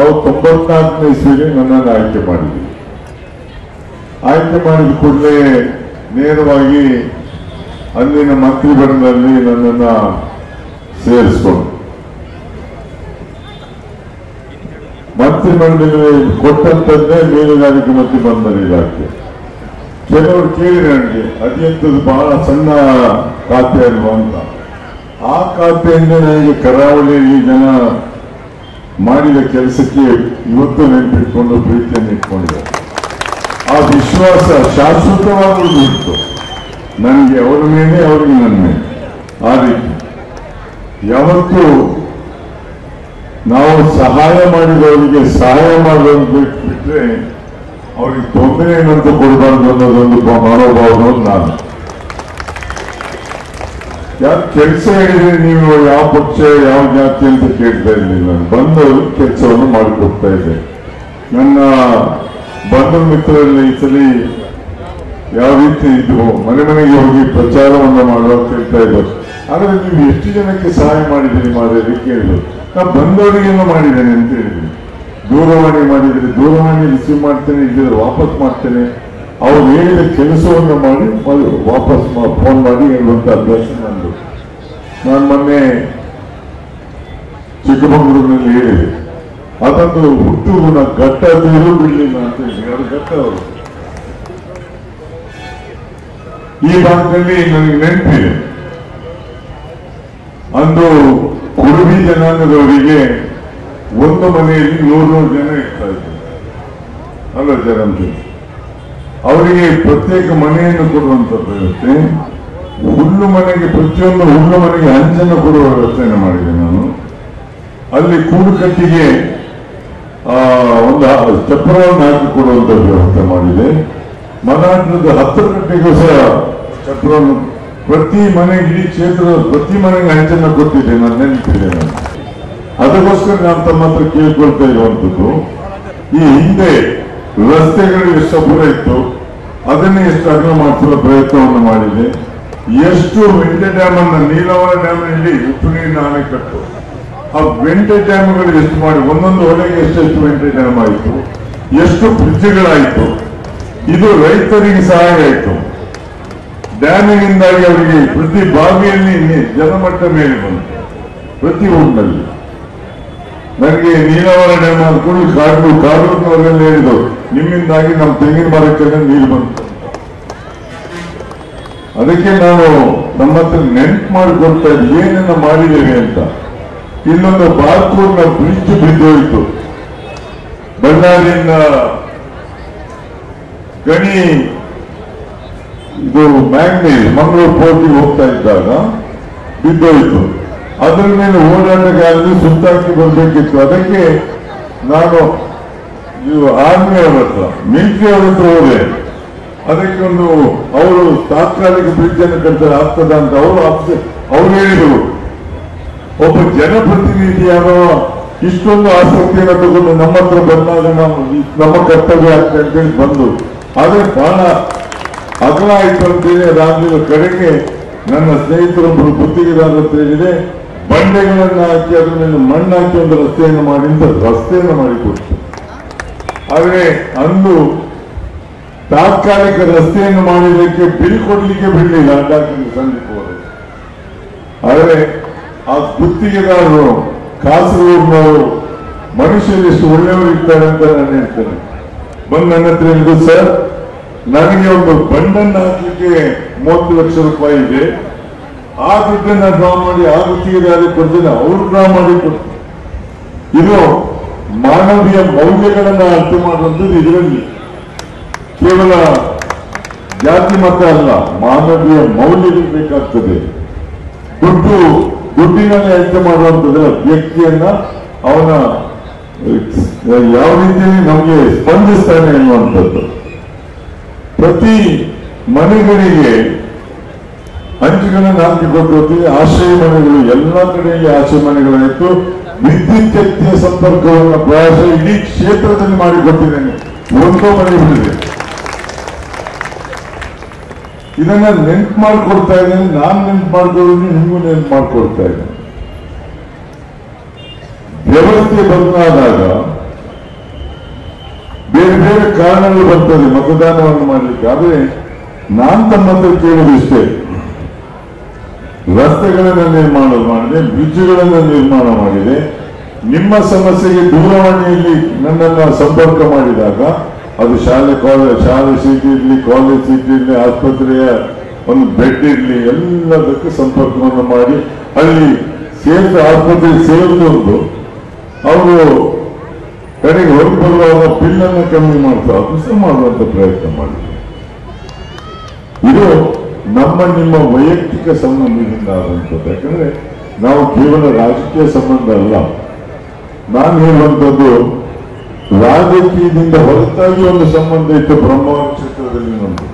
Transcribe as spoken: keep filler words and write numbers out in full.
ನಾವು ತೊಂಬತ್ನಾಲ್ಕನೇ ಇಸ್ವಿಗೆ ನನ್ನನ್ನು ಆಯ್ಕೆ ಮಾಡಿದ್ವಿ. ಆಯ್ಕೆ ಮಾಡಿದ ಕೂಡಲೇ ನೇರವಾಗಿ ಅಂದಿನ ಮಂತ್ರಿಮಂಡಲದಲ್ಲಿ ನನ್ನನ್ನು ಸೇರಿಸಿಕೊಂಡು ಮಂತ್ರಿಮಂಡಲದಲ್ಲಿ ಕೊಟ್ಟಂತದ್ದೇ ಮೀನುಗಾರಿಕೆ ಮತ್ತು ಬಂದರ ಇಲಾಖೆ. ಕೆಲವರು ಕೇಳಿ ನನಗೆ ಅದೆಂತದ್ದು ಬಹಳ ಸಣ್ಣ ಖಾತೆ ಅಲ್ವಾ ಅಂತ. ಆ ಖಾತೆಯಿಂದ ನನಗೆ ಕರಾವಳಿಯಲ್ಲಿ ಜನ ಮಾಡಿದ ಕೆಲಸಕ್ಕೆ ಇವತ್ತು ನೆನಪಿಟ್ಕೊಂಡು ಪ್ರೀತಿಯನ್ನು ಇಟ್ಕೊಂಡಿದ್ದಾರೆ. ಆ ವಿಶ್ವಾಸ ಶಾಶ್ವತವಾಗಿ ಇತ್ತು ನನಗೆ, ಅವರ ಮೇಲೆ ಅವರಿಗೆ ನನ್ನ ಮೇಲೆ. ಆ ರೀತಿ ಯಾವತ್ತೂ ನಾವು ಸಹಾಯ ಮಾಡಿದವರಿಗೆ ಸಹಾಯ ಮಾಡೋದು ಬಿಟ್ಟರೆ ಅವ್ರಿಗೆ ತೊಂದರೆ ಏನಂತ ಕೊಡಬಾರ್ದು ಅನ್ನೋದೊಂದು ಮನೋಭಾವನೋದು ನಾನು. ಯಾಕೆ ಕೆಲಸ ಹೇಳಿದ್ರೆ ನೀವು ಯಾವ ಪಕ್ಷ ಯಾವ ಜಾತಿ ಅಂತ ಕೇಳ್ತಾ ಇರಲಿಲ್ಲ. ನಾನು ಬಂದವರು ಕೆಲಸವನ್ನು ಮಾಡಿಕೊಡ್ತಾ ಇದ್ದೆ. ನನ್ನ ಬಂಧು ಮಿತ್ರರಲ್ಲಿ ಈ ಸಲ ಯಾವ ರೀತಿ ಇದ್ವು, ಮನೆ ಮನೆಗೆ ಹೋಗಿ ಪ್ರಚಾರವನ್ನು ಮಾಡುವ ಕೇಳ್ತಾ ಇದ್ದರು. ಆದರೆ ನೀವು ಎಷ್ಟು ಜನಕ್ಕೆ ಸಹಾಯ ಮಾಡಿದ್ದೀರಿ ಮಾದೇವಿ ಕೇಳಿದ್ರು. ನಾನು ಬಂದವರಿಗೆಲ್ಲ ಮಾಡಿದ್ದೇನೆ ಅಂತ ಹೇಳಿದ್ವಿ. ದೂರವಾಣಿ ಮಾಡಿದರೆ ದೂರವಾಣಿ ರಿಸೀವ್ ಮಾಡ್ತೇನೆ, ಇಲ್ಲಿದ್ರೆ ವಾಪಸ್ ಮಾಡ್ತೇನೆ. ಅವ್ರು ಹೇಳಿದ ಕೆಲಸವನ್ನು ಮಾಡಿ ವಾಪಸ್ ಫೋನ್ ಮಾಡಿ ಹೇಳುವಂತ ಅಭ್ಯಾಸ ನಂದು. ನಾನು ಮೊನ್ನೆ ಚಿಕ್ಕಮಗಳೂರಿನಲ್ಲಿ ಹೇಳಿದೆ, ಅದೊಂದು ಹುಟ್ಟು ಗುಣ, ಘಟ್ಟ ಬೇರು ಬಿಡಲಿಲ್ಲ ಅಂತ ಹೇಳಿ. ಅದು ಘಟ್ಟ ಅವರು ಈ ಭಾಗದಲ್ಲಿ ನನಗೆ ನೆನಪಿದೆ. ಅಂದು ಕುರುಬಿ ಜನಾಂಗದವರಿಗೆ ಒಂದು ಮನೆಯಲ್ಲಿ ನೂರು ನೂರು ಜನ ಇರ್ತಾ ಇದ್ರು ಅಲ್ಲ ಜನ. ಅವರಿಗೆ ಪ್ರತ್ಯೇಕ ಮನೆಯನ್ನು ಕೊಡುವಂಥದ್ದು ವ್ಯವಸ್ಥೆ, ಹುಲ್ಲು ಮನೆಗೆ ಪ್ರತಿಯೊಂದು ಹುಲ್ಲು ಮನೆಗೆ ಹಂಚನ್ನು ಕೊಡುವ ವ್ಯವಸ್ಥೆಯನ್ನು ಮಾಡಿದೆ ನಾನು. ಅಲ್ಲಿ ಕೂಡುಕಟ್ಟಿಗೆ ಆ ಒಂದು ಚಪ್ರವನ್ನು ಹಾಕಿ ಕೊಡುವಂತ ವ್ಯವಸ್ಥೆ ಮಾಡಿದೆ. ಮನಾಟದ ಹತ್ತು ಗಂಟೆಗೂ ಸಹ ಚಪ್ರವನ್ನು ಪ್ರತಿ ಮನೆಗೆ, ಇಡೀ ಕ್ಷೇತ್ರದ ಪ್ರತಿ ಮನೆಗೆ ಹಂಚನ್ನು ಕೊಟ್ಟಿದ್ದೆ ನಾನು, ನೆನಪಿದೆ ನಾನು. ಅದಕ್ಕೋಸ್ಕರ ನಾನು ತಮ್ಮ ಹತ್ರ ಕೇಳ್ಕೊಳ್ತಾ ಇರುವಂಥದ್ದು, ಈ ಹಿಂದೆ ರಸ್ತೆಗಳು ಎಷ್ಟು ಅಪೂರ ಇತ್ತು ಅದನ್ನೇ ಎಷ್ಟು ಅಗಲ ಮಾಡಿಸುವ ಪ್ರಯತ್ನವನ್ನು ಮಾಡಿದೆ. ಎಷ್ಟು ವೆಂಟೆ ಡ್ಯಾಮ್ ಅನ್ನ, ನೀಲವರ ಡ್ಯಾಮ್ನಲ್ಲಿ ಉಪ್ಪು ನೀರಿನ ಅಣೆಕಟ್ಟು, ಆ ವೆಂಟೆ ಡ್ಯಾಮ್ಗಳು ಎಷ್ಟು ಮಾಡಿ ಒಂದೊಂದು ಹೊಳೆಗೆ ಎಷ್ಟೆಷ್ಟು ವೆಂಟೆ ಡ್ಯಾಮ್ ಆಯಿತು, ಎಷ್ಟು ಬ್ರಿಡ್ಜ್ಗಳಾಯಿತು. ಇದು ರೈತರಿಗೆ ಸಹಾಯ ಆಯಿತು. ಡ್ಯಾಮಿನಿಂದಾಗಿ ಅವರಿಗೆ ಪ್ರತಿ ಬಾವಿಯಲ್ಲಿ ಜಲಮಟ್ಟ ಮೇಲೆ ಬಂತು, ಪ್ರತಿ ಊರಿನಲ್ಲಿ. ನನಗೆ ನೀಲವರ ಡ್ಯಾಮ್ ಅಂದ್ಕೊಂಡು ಕಾಡು ಕಾಡೂರಿನವರೆಲ್ಲ ಹೇಳಿದರು, ನಿಮ್ಮಿಂದಾಗಿ ನಮ್ಮ ತೆಂಗಿನ ಮರಕ್ಕೆಲ್ಲ ನೀರು ಬಂತು. ಅದಕ್ಕೆ ನಾವು ನಮ್ಮ ಹತ್ರ ನೆನ್ಪು ಮಾಡಿಕೊಡ್ತಾ ಇದ್ವಿ ಏನೇನ ಮಾಡಿದ್ದೇವೆ ಅಂತ. ಇಲ್ಲೊಂದು ಬಾರ್ಕೂರ್ನ ಬ್ರಿಡ್ಜ್ ಬಿದ್ದೋಯ್ತು, ಬಳ್ಳಾರಿಯಿಂದ ಗಣಿ ಇದು ಮ್ಯಾಂಗ್ನೀಸ್ ಮಂಗಳೂರು ಪೋರ್ಟಿಗೆ ಹೋಗ್ತಾ ಇದ್ದಾಗ ಬಿದ್ದೋಯ್ತು. ಅದರ ಮೇಲೆ ಓಡಾಟಗಾರರು ಸುತ್ತಾಕಿ ಬರಬೇಕಿತ್ತು. ಅದಕ್ಕೆ ನಾನು ಇದು ಆರ್ಮಿ ಅವ್ರ ಹತ್ರ, ಮಿಲಿಟರಿ ಅವ್ರ ಹತ್ರ ಹೋದೆ. ಅದಕ್ಕೆ ಒಂದು ಅವರು ತಾತ್ಕಾಲಿಕ ಬ್ರಿಡ್ಜ್ ಅನ್ನು ಕಟ್ತಾರೆ ಆಗ್ತದ ಅಂತ ಅವರು ಅವ್ರು ಹೇಳಿದರು. ಒಬ್ಬ ಜನಪ್ರತಿನಿಧಿಯಾದ ಇಷ್ಟೊಂದು ಆಸಕ್ತಿಯನ್ನು ತಗೊಂಡು ನಮ್ಮ ಹತ್ರ ಬಂದಾಗ ನಾವು ನಮ್ಮ ಕರ್ತವ್ಯ ಆಗ್ತದೆ ಅಂತೇಳಿ ಬಂದು, ಆದರೆ ಬಹಳ ಅಗಲ ಆಯ್ತು ಅಂತೇಳಿ ಅದಾಗಲಿಲ್ಲ. ಕಡೆಗೆ ನನ್ನ ಸ್ನೇಹಿತರೊಬ್ಬರು ಗುತ್ತಿಗೆದಾರರ ಹತ್ರ ಹೇಳಿದೆ, ಬಂಡೆಗಳನ್ನು ಹಾಕಿ ಅದ್ರ ಮೇಲೆ ಮಣ್ಣು ಹಾಕಿ ಒಂದು ರಸ್ತೆಯನ್ನು ಮಾಡಿ ಅಂತ ರಸ್ತೆಯನ್ನು ಮಾಡಿಕೊಡ್ತು. ಆದರೆ ಅಂದು ತಾತ್ಕಾಲಿಕ ರಸ್ತೆಯನ್ನು ಮಾಡಿದ್ದಕ್ಕೆ ಬಿಲ್ ಕೊಡ್ಲಿಕ್ಕೆ ಬಿಡಲಿಲ್ಲ ಡಾಕ್ಟರ್ ಸಂದೀಪ್ ಅವರು. ಆದರೆ ಆ ಗುತ್ತಿಗೆದಾರರು ಕಾಸರಗೋಡಿನವರು ಮನುಷ್ಯರು ಎಷ್ಟು ಒಳ್ಳೆಯವರು ಇರ್ತಾರೆ ಅಂತ ನಾನು ಹೇಳ್ತೇನೆ. ಬಂದು ನನ್ನ ಹತ್ರ ಹೇಳಿದ್ರು, ಸರ್ ನನಗೆ ಒಂದು ಬಂಡನ್ನು ಹಾಕಲಿಕ್ಕೆ ಮೂವತ್ತು ಲಕ್ಷ ರೂಪಾಯಿ ಇದೆ, ಆ ದುಡ್ಡನ್ನ ಡ್ರಾ ಮಾಡಿ ಆ ಗುತ್ತಿಗೆದಾರರಿಗೆ ಕೊಡ್ತೇನೆ, ಅವರು ಡ್ರಾ ಮಾಡಿ ಕೊಡ್ತಾರೆ. ಇದು ಮಾನವೀಯ ಮೌಲ್ಯಗಳನ್ನ ಅರ್ಥ ಮಾಡುವಂಥದ್ದು. ಇದರಲ್ಲಿ ಕೇವಲ ಜಾತಿ ಮತ ಅಲ್ಲ, ಮಾನವೀಯ ಮೌಲ್ಯಗಳು ಬೇಕಾಗ್ತದೆ. ದುಡ್ಡು ದುಡ್ಡಿನಲ್ಲಿ ಅರ್ಥ ಮಾಡುವಂಥದ್ದು ವ್ಯಕ್ತಿಯನ್ನ ಅವನ ಯಾವ ರೀತಿಯಲ್ಲಿ ನಮಗೆ ಸ್ಪಂದಿಸ್ತಾನೆ ಅನ್ನುವಂಥದ್ದು. ಪ್ರತಿ ಮನೆಗಳಿಗೆ ಹಂಚುಗಳನ್ನು ಹಾಕಿಕೊಟ್ಟು ಆಶ್ರಯ ಮನೆಗಳು ಎಲ್ಲ ಕಡೆಯಲ್ಲಿ ಆಶ್ರಯ ಮನೆಗಳಾಯಿತು. ವಿದ್ಯುತ್ ಶಕ್ತಿಯ ಸಂಪರ್ಕವನ್ನು ಪ್ರಯಾಸ ಇಡೀ ಕ್ಷೇತ್ರದಲ್ಲಿ ಮಾಡಿಕೊಟ್ಟಿದ್ದೇನೆ, ಒಂದೋ ಮನೆ ಬಿಡಿದೆ. ಇದನ್ನ ನೆನ್ಪು ಮಾಡಿಕೊಡ್ತಾ ಇದ್ದೇನೆ, ನಾನು ನೆನ್ಪು ಮಾಡ್ಕೊಳ್ಳೋದು ನಿಮಗೂ ನೆನ್ಪು ಮಾಡಿಕೊಡ್ತಾ ಇದ್ದೇನೆ. ವ್ಯವಸ್ಥೆ ಬದಲಾದಾಗ ಬೇರೆ ಕಾರಣಗಳು ಬರ್ತದೆ ಮತದಾನವನ್ನು ಮಾಡಲಿಕ್ಕೆ. ಆದರೆ ನಾನು ತಮ್ಮ ಹತ್ರ ಕೇಳೋದಿಷ್ಟೇ, ರಸ್ತೆಗಳನ್ನು ನಿರ್ಮಾಣ ಮಾಡಿದೆ, ಬ್ರಿಡ್ಜ್ಗಳನ್ನು ನಿರ್ಮಾಣ ಮಾಡಿದೆ. ನಿಮ್ಮ ಸಮಸ್ಯೆಗೆ ದೂರವಾಣಿಯಲ್ಲಿ ನನ್ನನ್ನು ಸಂಪರ್ಕ ಮಾಡಿದಾಗ ಅದು ಶಾಲೆ ಕಾಲೇಜ್ ಶಾಲೆ ಸೀಟ್ ಇರಲಿ, ಕಾಲೇಜ್ ಸೀಟ್ ಇರಲಿ, ಆಸ್ಪತ್ರೆಯ ಒಂದು ಬೆಡ್ ಇರಲಿ, ಎಲ್ಲದಕ್ಕೂ ಸಂಪರ್ಕವನ್ನು ಮಾಡಿ ಅಲ್ಲಿ ಸೇರಿದ ಆಸ್ಪತ್ರೆ ಸೇರಿದೊಂದು ಅವರು ಕಡೆಗೆ ಹೊರಗೆ ಬರುವಾಗ ಬಿಲ್ಲನ್ನು ಕಮ್ಮಿ ಮಾಡ್ತಾ ಅದು ಸಹ ಮಾಡುವಂತ ಪ್ರಯತ್ನ ಮಾಡಿದ್ರು. ಇದು ನಮ್ಮ ನಿಮ್ಮ ವೈಯಕ್ತಿಕ ಸಂಬಂಧದಿಂದ ಆದಂಥದ್ದು. ಯಾಕಂದ್ರೆ ನಾವು ಕೇವಲ ರಾಜಕೀಯ ಸಂಬಂಧ ಅಲ್ಲ, ನಾನು ಹೇಳುವಂಥದ್ದು ರಾಜಕೀಯದಿಂದ ಹೊರತಾಗಿ ಒಂದು ಸಂಬಂಧ ಇತ್ತು ಬ್ರಹ್ಮಾವರ ಕ್ಷೇತ್ರದಲ್ಲಿ ನಮ್ದು.